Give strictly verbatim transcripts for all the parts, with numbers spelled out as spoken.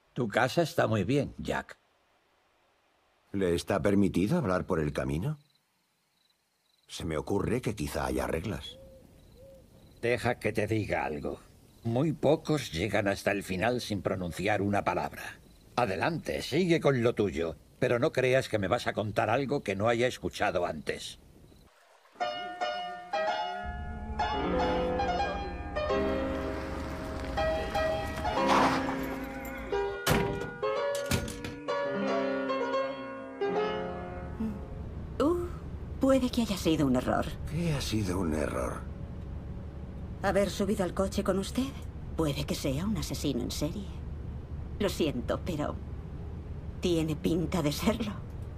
Tu casa está muy bien, Jack. ¿Le está permitido hablar por el camino? Se me ocurre que quizá haya reglas. Deja que te diga algo. Muy pocos llegan hasta el final sin pronunciar una palabra. Adelante, sigue con lo tuyo, pero no creas que me vas a contar algo que no haya escuchado antes. Uh, puede que haya sido un error. ¿Qué ha sido un error? ¿Haber subido al coche con usted? Puede que sea un asesino en serie. Lo siento, pero tiene pinta de serlo.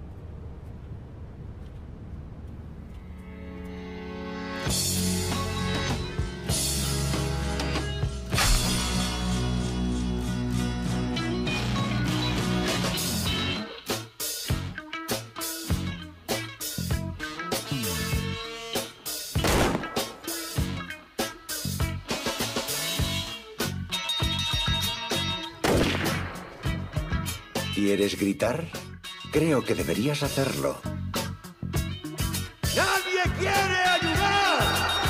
¿Quieres gritar? Creo que deberías hacerlo. ¡Nadie quiere ayudar!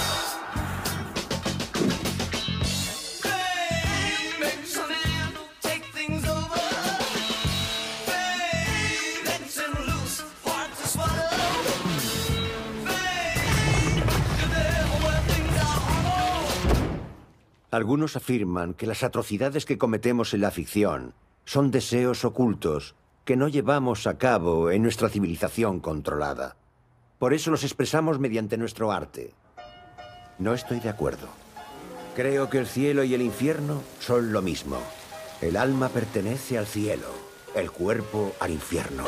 Algunos afirman que las atrocidades que cometemos en la ficción son deseos ocultos que no llevamos a cabo en nuestra civilización controlada. Por eso los expresamos mediante nuestro arte. No estoy de acuerdo. Creo que el cielo y el infierno son lo mismo. El alma pertenece al cielo, el cuerpo al infierno.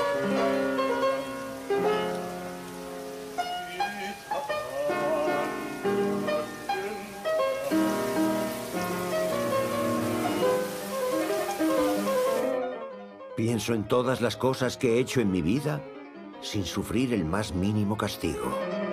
Pienso en todas las cosas que he hecho en mi vida sin sufrir el más mínimo castigo.